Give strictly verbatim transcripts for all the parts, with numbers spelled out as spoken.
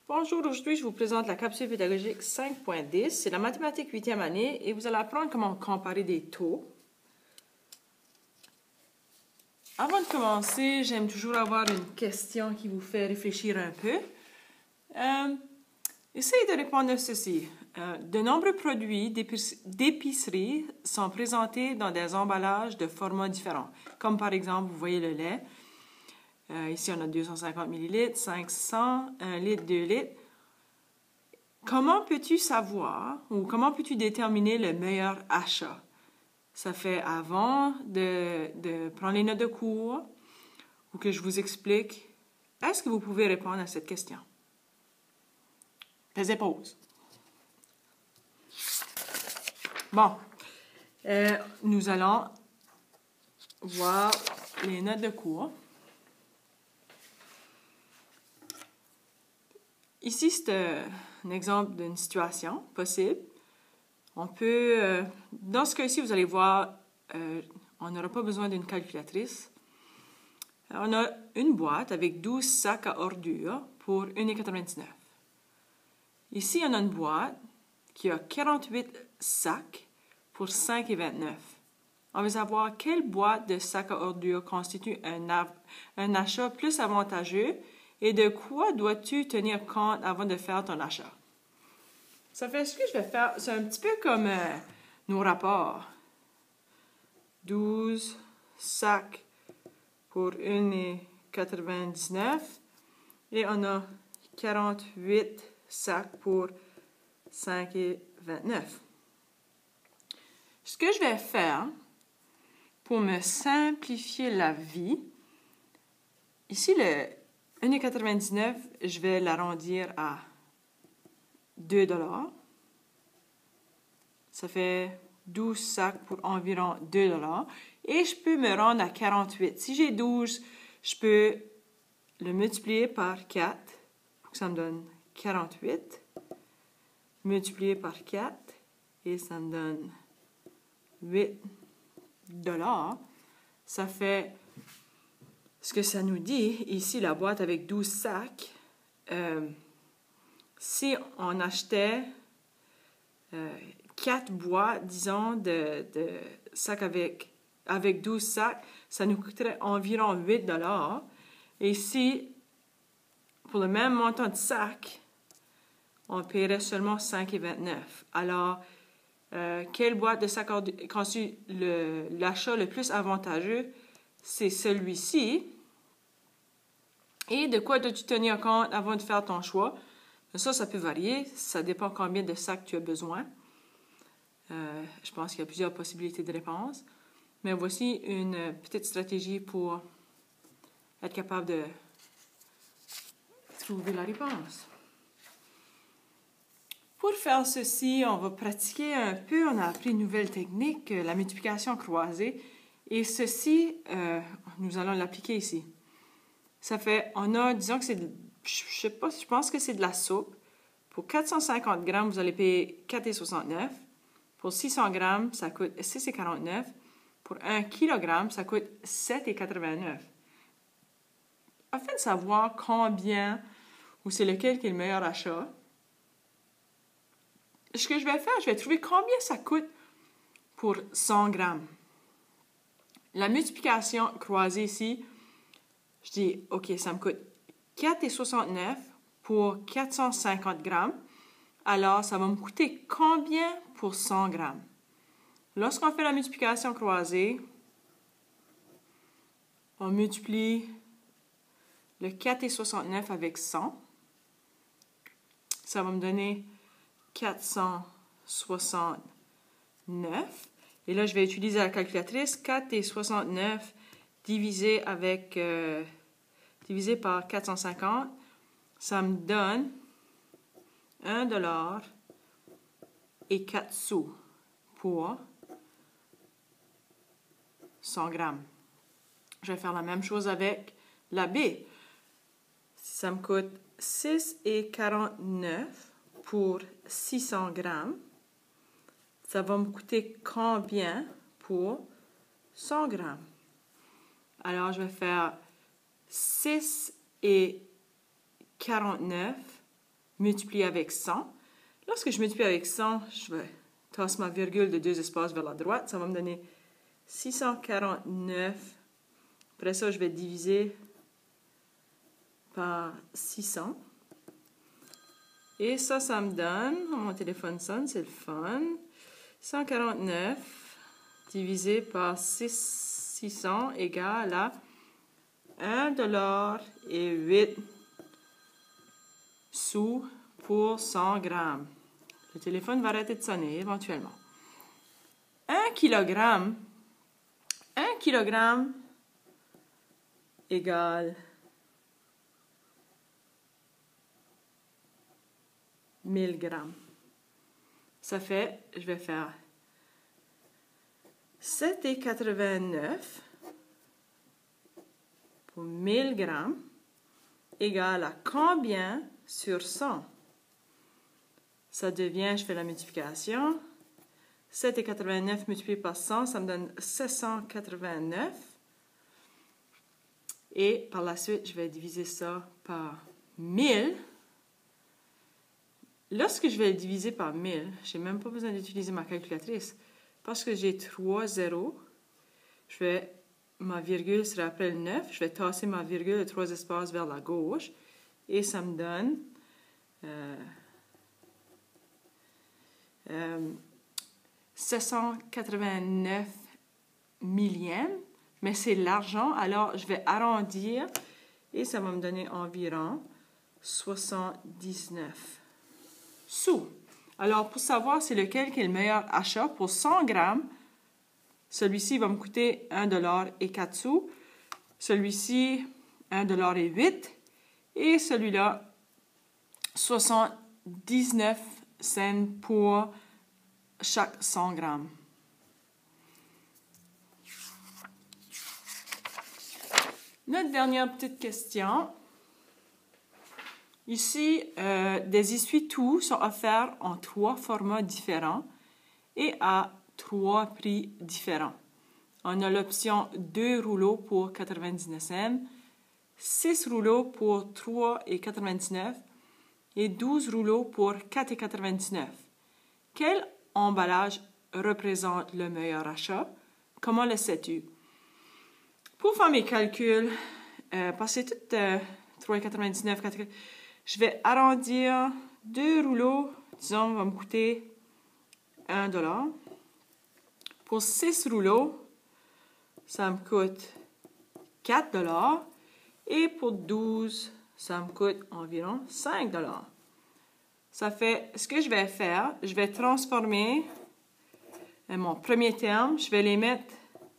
Bonjour, aujourd'hui je vous présente la capsule pédagogique cinq point dix. C'est la mathématique huitième année et vous allez apprendre comment comparer des taux. Avant de commencer, j'aime toujours avoir une question qui vous fait réfléchir un peu. Euh, essayez de répondre à ceci. Euh, de nombreux produits d'épicerie sont présentés dans des emballages de formats différents. Comme par exemple, vous voyez le lait. Euh, ici, on a deux cent cinquante millilitres, cinq cents, un litre, deux litres. Comment peux-tu savoir ou comment peux-tu déterminer le meilleur achat? Ça fait avant de, de prendre les notes de cours ou que je vous explique. Est-ce que vous pouvez répondre à cette question? Faites pause. Bon, euh, nous allons voir les notes de cours. Ici, c'est un exemple d'une situation possible. On peut, euh, dans ce cas-ci, vous allez voir, euh, on n'aura pas besoin d'une calculatrice. On a une boîte avec douze sacs à ordures pour un euro quatre-vingt-dix-neuf. Ici, on a une boîte qui a quarante-huit sacs pour cinq euros vingt-neuf. On veut savoir quelle boîte de sacs à ordures constitue un, un achat plus avantageux et de quoi dois-tu tenir compte avant de faire ton achat. Ça fait ce que je vais faire, c'est un petit peu comme euh, nos rapports. douze sacs pour un euro quatre-vingt-dix-neuf et on a quarante-huit sacs pour cinq euros vingt-neuf. Ce que je vais faire pour me simplifier la vie, ici le un euro quatre-vingt-dix-neuf, je vais l'arrondir à deux dollars. Ça fait douze sacs pour environ deux dollars. Et je peux me rendre à quarante-huit. Si j'ai douze, je peux le multiplier par quatre pour que ça me donne quarante-huit. Multiplier par quatre et ça me donne huit dollars. Ça fait ce que ça nous dit. Ici, la boîte avec douze sacs. Euh, si on achetait euh, quatre boîtes, disons, de, de sacs avec, avec douze sacs, ça nous coûterait environ huit dollars. Et si, pour le même montant de sacs, on paierait seulement cinq euros vingt-neuf. Alors, euh, quelle boîte de sacs constitue l'achat le, le plus avantageux? C'est celui-ci. Et de quoi dois-tu tenir compte avant de faire ton choix? Ça, ça peut varier. Ça dépend combien de sacs tu as besoin. Euh, je pense qu'il y a plusieurs possibilités de réponse. Mais voici une petite stratégie pour être capable de trouver la réponse. Pour faire ceci, on va pratiquer un peu. On a appris une nouvelle technique, la multiplication croisée. Et ceci, euh, nous allons l'appliquer ici. Ça fait, on a, disons que c'est, je sais pas, je pense que c'est de la soupe. Pour quatre cent cinquante grammes, vous allez payer quatre euros soixante-neuf. Pour six cents grammes, ça coûte six euros quarante-neuf. Pour un kilogramme, ça coûte sept euros quatre-vingt-neuf. Afin de savoir combien, ou c'est lequel qui est le meilleur achat, ce que je vais faire, je vais trouver combien ça coûte pour cent grammes. La multiplication croisée ici, je dis, OK, ça me coûte quatre euros soixante-neuf pour quatre cent cinquante grammes. Alors, ça va me coûter combien pour cent grammes? Lorsqu'on fait la multiplication croisée, on multiplie le quatre euros soixante-neuf avec cent. Ça va me donner quatre cent soixante-neuf. Et là, je vais utiliser la calculatrice. quatre euros soixante-neuf divisé, avec, euh, divisé par quatre cent cinquante, ça me donne un dollar et quatre sous pour cent grammes. Je vais faire la même chose avec la B. Si ça me coûte six euros quarante-neuf pour six cents grammes, ça va me coûter combien pour cent grammes? Alors, je vais faire six euros quarante-neuf multiplier avec cent. Lorsque je multiplie avec cent, je vais tasser ma virgule de deux espaces vers la droite. Ça va me donner six cent quarante-neuf. Après ça, je vais diviser par six cents. Et ça, ça me donne, oh, mon téléphone sonne, c'est le fun, cent quarante-neuf divisé par six cents égale à un dollar et huit sous pour cent grammes. Le téléphone va arrêter de sonner éventuellement. un kilogramme, un kilogramme égale mille grammes. Ça fait, je vais faire sept virgule quatre-vingt-neuf pour mille grammes égale à combien sur cent? Ça devient, je fais la multiplication, sept virgule quatre-vingt-neuf multiplié par cent, ça me donne sept cent quatre-vingt-neuf. Et par la suite, je vais diviser ça par mille. Lorsque je vais le diviser par mille, je n'ai même pas besoin d'utiliser ma calculatrice. Parce que j'ai trois zéros, je vais, ma virgule sera après le neuf, je vais tasser ma virgule de trois espaces vers la gauche. Et ça me donne euh, euh, sept cent quatre-vingt-neuf millièmes. Mais c'est l'argent, alors je vais arrondir et ça va me donner environ soixante-dix-neuf sous. Alors, pour savoir c'est lequel qui est le meilleur achat, pour cent grammes, celui-ci va me coûter un dollar et quatre sous, celui-ci un dollar et huit et celui-là soixante-dix-neuf cents pour chaque cent grammes. Notre dernière petite question. Ici, euh, des essuie-tout sont offerts en trois formats différents et à trois prix différents. On a l'option deux rouleaux pour quatre-vingt-dix-neuf cents, six rouleaux pour trois virgule quatre-vingt-dix-neuf et douze rouleaux pour quatre virgule quatre-vingt-dix-neuf. Quel emballage représente le meilleur achat? Comment le sais-tu? Pour faire mes calculs, euh, parce que c'est tout euh, trois virgule quatre-vingt-dix-neuf, je vais arrondir deux rouleaux, disons, va me coûter un dollar. Pour six rouleaux, ça me coûte quatre dollars. Et pour douze, ça me coûte environ cinq dollars. Ça fait, ce que je vais faire, je vais transformer euh, mon premier terme, je vais les mettre,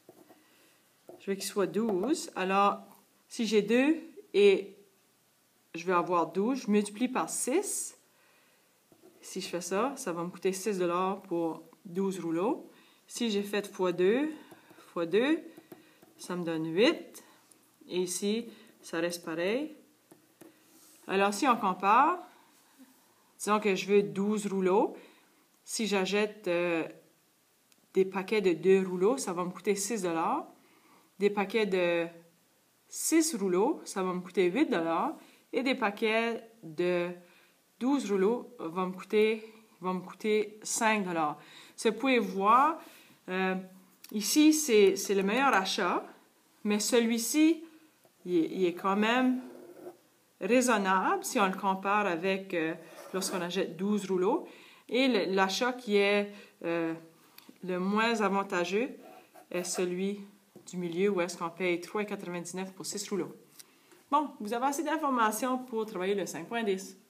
je veux qu'il soit douze. Alors, si j'ai deux et je vais avoir douze, je multiplie par six. Si je fais ça, ça va me coûter six dollars pour douze rouleaux. Si j'ai fait fois deux, fois deux, ça me donne huit. Et ici, ça reste pareil. Alors, si on compare, disons que je veux douze rouleaux. Si j'achète euh, des paquets de deux rouleaux, ça va me coûter six dollars. Des paquets de six rouleaux, ça va me coûter huit dollars. Et des paquets de douze rouleaux vont me coûter, vont me coûter cinq dollars. So, vous pouvez voir, euh, ici, c'est, c'est le meilleur achat, mais celui-ci, il, il est quand même raisonnable si on le compare avec euh, lorsqu'on achète douze rouleaux. Et le, l'achat qui est euh, le moins avantageux est celui du milieu où est-ce qu'on paye trois virgule quatre-vingt-dix-neuf pour six rouleaux. Bon, vous avez assez d'informations pour travailler le cinq point dix.